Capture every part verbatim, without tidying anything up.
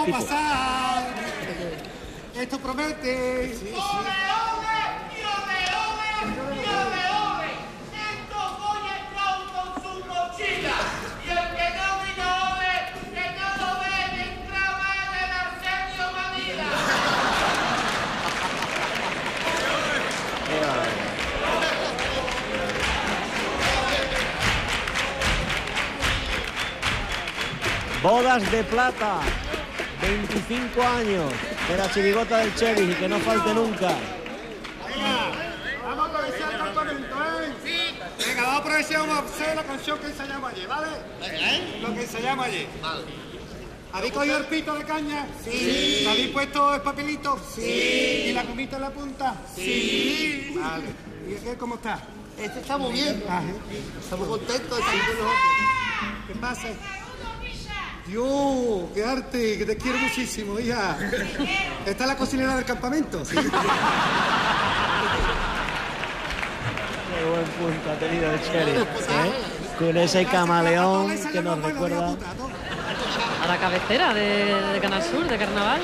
equipo. pasar. Esto promete. Sí, sí. Bodas de plata, veinticinco años de la chirigota del Cheri y que no falte nunca. Venga, vamos a aprovechar el campamento, ¿eh? Sí. Venga, vamos a aprovechar, vamos a hacer la canción que ensayamos ayer, ¿vale? ¿Eh? Lo que ensayamos ayer. Vale. ¿Habéis cogido el pito de caña? Sí. ¿Habéis puesto el papelito? Sí. ¿Y la comita en la punta? Sí. Vale. ¿Y qué, cómo está? Este está muy bien. Ah, Estamos contentos de estar con nosotros. ¿Qué pasa? Dios, qué arte, que te quiero muchísimo, hija. ¿Esta es la cocinera del campamento? Sí. Qué buen punto ha tenido el Cheri, ¿eh? Con ese camaleón que nos recuerda a la cabecera de, de Canal Sur, de Carnaval.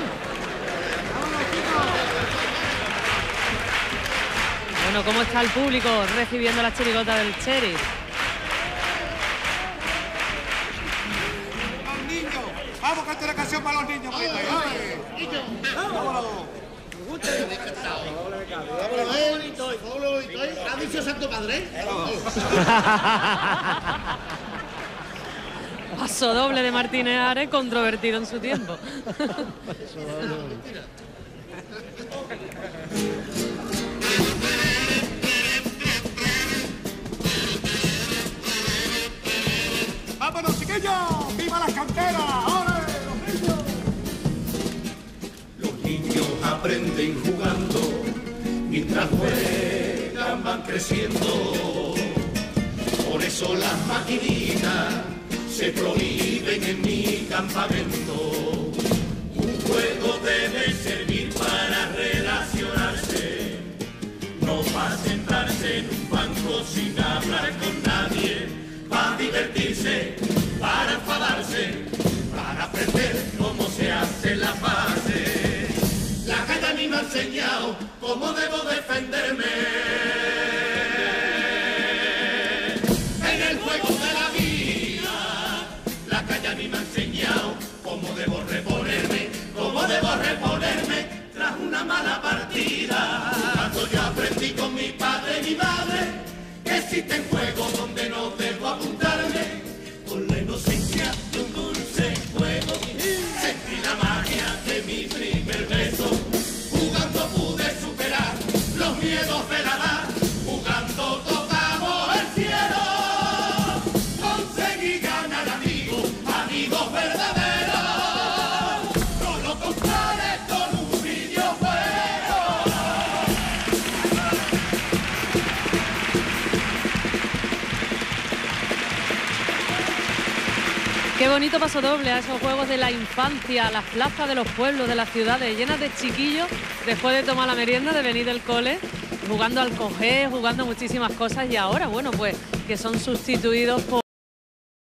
Bueno, ¿cómo está el público recibiendo la chirigota del Cheri? Vamos a cantar una canción para los niños, bonita. Vámonos. ¿Ha dicho Santo Padre? Paso doble de Martínez Ares, controvertido en su tiempo. ¡Vámonos, chiquillos! ¡Viva las canteras! ¡Ole, los niños! Los niños aprenden jugando, mientras juegan van creciendo. Por eso las maquinitas se prohíben en mi campamento. Un juego debe servir para relacionarse, no para sentarse en un banco sin hablar con nadie, para divertirse, para enfadarse, para aprender cómo se hacen las bases. La calle a mí me ha enseñado cómo debo defenderme. En el juego de la vida, la calle a mí me ha enseñado cómo debo reponerme, cómo debo reponerme tras una mala partida. Cuando yo aprendí con mi padre y mi madre que existen juegos donde no debo apuntarme, con la inocencia de un dulce juego sentí la magia de mi primer beso. Jugando pude superar los miedos de la edad, jugando tocamos el cielo, conseguí ganar amigos, amigos verdaderos, no lo compares con un videojuego. Qué bonito paso doble a esos juegos de la infancia, las plazas de los pueblos, de las ciudades, llenas de chiquillos, después de tomar la merienda, de venir del cole, jugando al cogé, jugando muchísimas cosas, y ahora, bueno, pues que son sustituidos por